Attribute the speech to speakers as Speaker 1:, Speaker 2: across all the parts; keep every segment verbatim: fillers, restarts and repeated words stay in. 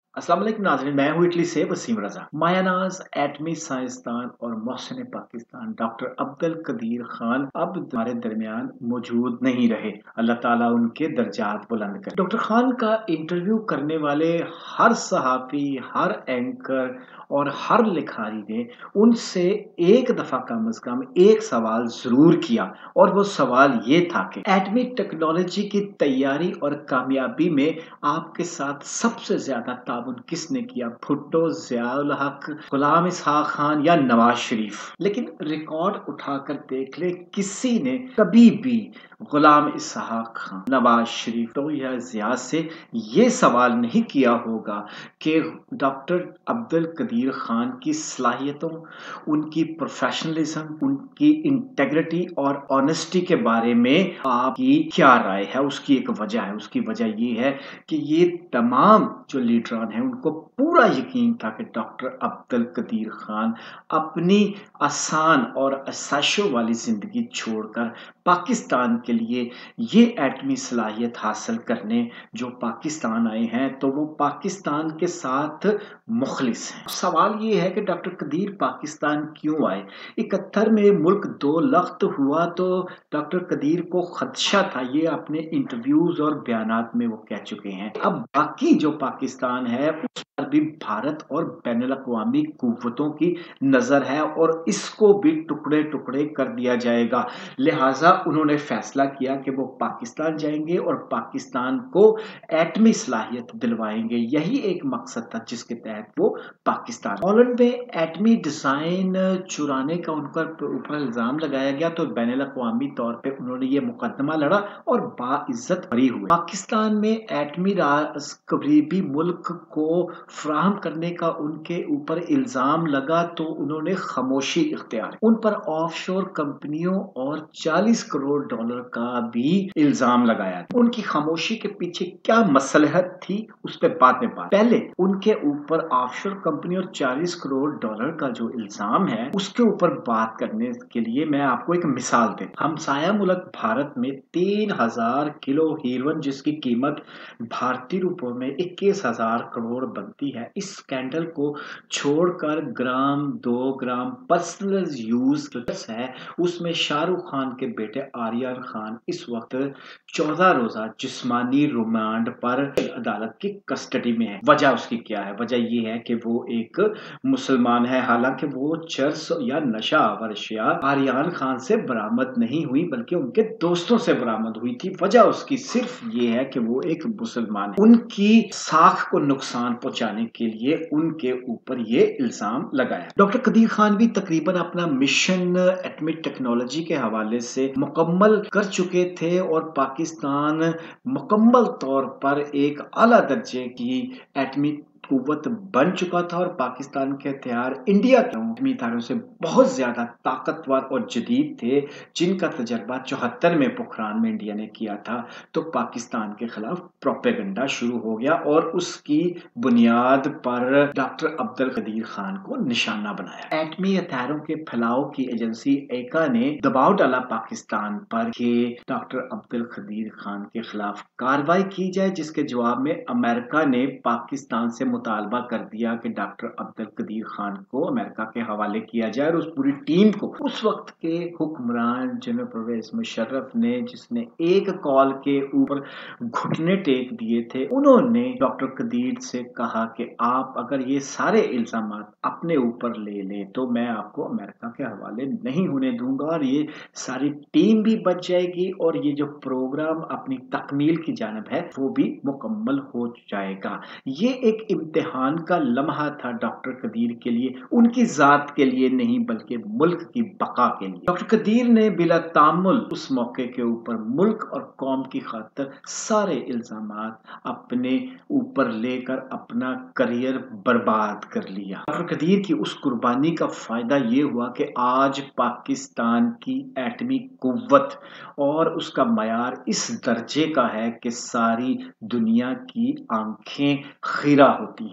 Speaker 1: अस्सलाम वालेकुम नाज़रीन, मैं हूँ इटली से वसीम रज़ा। मायानाज़ एटमी साइंसदान और मोहसिन पाकिस्तान डॉक्टर अब्दुल कदीर खान अब हमारे दरमियान मौजूद नहीं रहे। अल्लाह ताला उनके दर्जात बुलंद करे। डॉक्टर खान का इंटरव्यू करने वाले हर सहाफ़ी, हर एंकर और हर लिखारी ने उनसे एक दफ़ा कम अज़ कम एक सवाल ज़रूर किया, और वो सवाल ये था कि एटमी टेक्नोलॉजी की तैयारी और कामयाबी में आपके साथ सबसे ज़्यादा ताउन किसने किया? भुट्टो, ज़ियाउल हक, गुलाम इसहाक खान या नवाज शरीफ? लेकिन रिकॉर्ड उठाकर देख ले, किसी ने कभी भी गुलाम इसहाक खान, नवाज शरीफ तो या ज़िया से ये सवाल नहीं किया होगा कि डॉक्टर अब्दुल कदीर खान की सलाहियतों, उनकी प्रोफेशनलिज्म, उनकी इंटेग्रिटी और ऑनेस्टी के बारे में आपकी क्या राय है? उसकी एक वजह है। उसकी वजह ये है कि ये तमाम जो लीडरान हैं उनको पूरा यकीन था कि डॉक्टर अब्दुल कदीर खान अपनी आसान और आसाइशों वाली ज़िंदगी छोड़कर पाकिस्तान के लिए ये एटमी सलाहियत हासिल करने जो पाकिस्तान आए हैं, तो वो पाकिस्तान के साथ मुखलिस हैं। सवाल ये है कि डॉक्टर कदीर पाकिस्तान क्यों आए? इकहत्तर में मुल्क दो लख्त हुआ तो डॉक्टर कदीर को खदशा था, ये अपने इंटरव्यूज और बयानात में वो कह चुके हैं। अब बाकी जो पाकिस्तान है उस पर भी भारत और बैनुल अक़वामी कुव्वतों की नज़र है और इसको भी टुकड़े टुकड़े कर दिया जाएगा। लिहाजा उन्होंने फैसला किया कि वो पाकिस्तान जाएंगे और पाकिस्तान को एटमी सलाहियत दिलवाएंगे। यही एक मकसद था जिसके तहत वो पाकिस्तान। हॉलैंड में एटमी डिज़ाइन चुराने का उनका ऊपर इल्ज़ाम लगाया गया तो बैनुल अक़वामी तौर पे उन्होंने ये मुकदमा लड़ा और बाइज्जत बरी हुए। पाकिस्तान में एटमी राज करीबी मुल्क को फ्राहम करने का उनके ऊपर इल्ज़ाम लगा तो उन्होंने खामोशी इख्तियार, उन पर ऑफशोर कंपनियों और चालीस करोड़ डॉलर का भी इल्ज़ाम लगाया। उनकी खामोशी के पीछे क्या मसलहत थी उस पर बाद में बात। पहले उनके ऊपर ऑफशोर कंपनी और चालीस करोड़ डॉलर का जो इल्ज़ाम है उसके ऊपर बात करने के लिए मैं आपको एक मिसाल दे। हमसाया मुल्क भारत में तीन हजार किलो हीरोइन जिसकी कीमत भारतीय रुपयों में इक्कीस हजार करोड़ बनती है, इस स्कैंडल को छोड़कर ग्राम दो ग्राम पर्सनल यूज है उसमें शाहरुख खान के बेटे आर्यन खान इस वक्त चौदह रोजा जिस्मानी रिमांड पर अदालत की कस्टडी में है। वजह उसकी क्या है? वजह ये है कि वो एक मुसलमान है, हालांकि वो चर्स या नशा वर्शिया आर्यन खान से बरामद नहीं हुई बल्कि उनके दोस्तों से बरामद हुई थी। वजह उसकी सिर्फ ये है कि वो एक मुसलमान है। उनकी साख को नुकसान पहुंचाने के लिए उनके ऊपर ये इल्जाम लगाया। डॉक्टर कदीर खान भी तकरीबन अपना मिशन एटमी टेक्नोलॉजी के हवाले से मुकम्मल कर चुके थे और पाकिस्तान मुकम्मल तौर पर एक आला दर्जे की एटमी कुव्वत बन चुका था और पाकिस्तान के हथियार इंडिया के एटमी हथियारों से बहुत ज्यादा ताकतवर और जदीद थे, जिनका तजर्बा चौहत्तर में पोखरान में इंडिया ने किया था। तो पाकिस्तान के खिलाफ प्रोपेगेंडा शुरू हो गया और उसकी बुनियाद पर डॉक्टर अब्दुल कदीर खान को निशाना बनाया। एटमी हथियारों के फैलाव की एजेंसी एका ने दबाव डाला पाकिस्तान पर कि डॉक्टर अब्दुल कदीर खान के खिलाफ कार्रवाई की जाए, जिसके जवाब में अमेरिका ने पाकिस्तान से मुतालबा कर दिया कि डॉक्टर अब्दुल कदीर खान को अमेरिका के हवाले किया जाए और उस पूरी टीम को उस वक्त के हुक्मरान जनरल परवेज मुशर्रफ ने, जिसने एक कॉल के ऊपर घुटने टेक दिए थे, उन्होंने डॉक्टर कदीर से कहा कि आप अगर ये सारे इल्जाम अपने ऊपर ले लें तो मैं आपको अमेरिका के हवाले नहीं होने दूंगा और ये सारी टीम भी बच जाएगी और ये जो प्रोग्राम अपनी तकमील की जानिब है वो भी मुकम्मल हो जाएगा। ये एक इम्तिहान का लम्हा था डॉक्टर कदीर के लिए, उनकी जात के लिए नहीं बल्कि मुल्क की बका के लिए। डॉक्टर कदीर ने बिला तामुल उस मौके के ऊपर मुल्क और कौम की खातिर सारे इल्जामात अपने ऊपर लेकर अपना करियर बर्बाद कर लिया। डॉक्टर कदीर की उस कुर्बानी का फायदा ये हुआ कि आज पाकिस्तान की एटमी कुव्वत और उसका मयार इस दर्जे का है कि सारी दुनिया की आंखें खीरा होती हैं।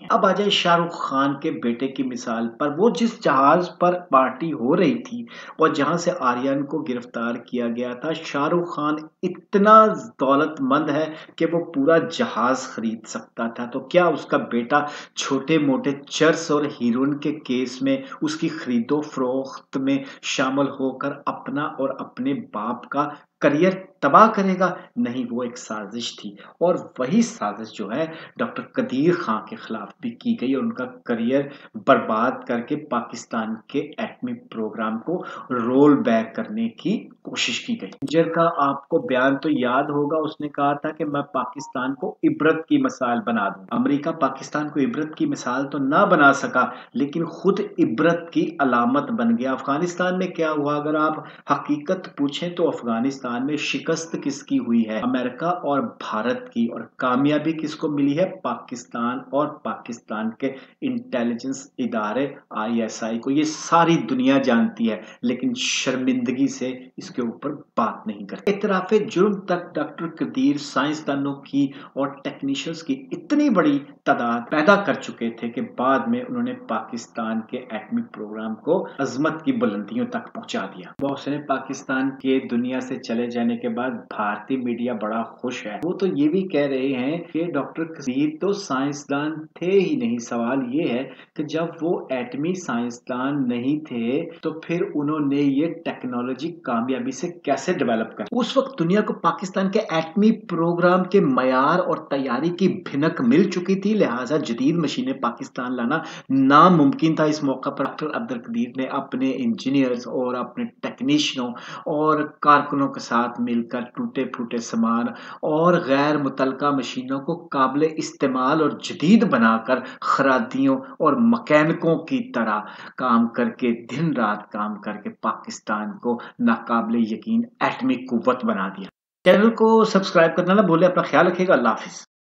Speaker 1: अब आ जाए शाह रुख खान के बेटे की मिसाल पर। वो जिस जहाज पर पार्टी हो रही थी और जहां से आर्यन को गिरफ्तार किया गया था, शाहरुख खान इतना दौलतमंद है कि वो पूरा जहाज खरीद सकता था। तो क्या उसका बेटा छोटे मोटे चर्स और हीरोइन के केस में उसकी खरीदो फरोख्त में शामिल होकर अपना और अपने बाप का करियर तबाह करेगा? नहीं, वो एक साजिश थी और वही साजिश जो है डॉक्टर कदीर खां के खिलाफ भी की गई और उनका करियर बर्बाद करके पाकिस्तान के एटमी प्रोग्राम को रोल बैक करने की कोशिश की गई। किसिंजर का आपको बयान तो याद होगा, उसने कहा था कि मैं पाकिस्तान को इबरत की मिसाल बना दूं। अमेरिका पाकिस्तान को इबरत की मिसाल तो ना बना सका, लेकिन खुद इबरत की अलामत बन गया। अफगानिस्तान में क्या हुआ? अगर आप हकीकत पूछें तो अफगानिस्तान में शिकस्त किसकी हुई है? अमेरिका और भारत की। और कामयाबी किसको मिली है? पाकिस्तान और पाकिस्तान के इंटेलिजेंस इदारे आई एस आई को। ये सारी दुनिया जानती है, लेकिन शर्मिंदगी से इसके ऊपर बात नहीं करती। इतराफे जुर्म तक डॉक्टर कदीर साइंसदानों की और टेक्नीशियंस की इतनी बड़ी तादाद पैदा कर चुके थे कि बाद में उन्होंने पाकिस्तान के एटमी प्रोग्राम को अजमत की बुलंदियों तक पहुंचा दिया। मोहसिन पाकिस्तान के दुनिया से चले जाने के बाद भारतीय मीडिया बड़ा खुश है। वो तो ये भी कह रहे हैं कि डॉक्टर कदीर तो साइंसदान थे ही नहीं। सवाल ये है कि जब वो एटमी साइंसदान नहीं थे तो फिर उन्होंने ये टेक्नोलॉजी कामयाबी से कैसे डेवलप कर? उस वक्त दुनिया को पाकिस्तान के एटमी प्रोग्राम के मयार और तैयारी की भिनक मिल चुकी थी, लिहाजा जदीद मशीनें पाकिस्तान लाना नामुमकिन था। इस मौका पर डॉक्टर अब्दुल कदीर ने अपने इंजीनियर्स और अपने टेक्नीशियनों और कारकुनों के साथ मिलकर टूटे फूटे सामान और गैर मुतलका मशीनों को काबिल इस्तेमाल और जदीद बनाकर खरादियों और मकैनिकों की तरह काम करके, दिन रात काम करके पाकिस्तान को नाकाबिल यकीन एटमी कुव्वत बना दिया। चैनल को सब्सक्राइब करना ना भूलें। अपना ख्याल रखिएगा। अल्लाह हाफिज।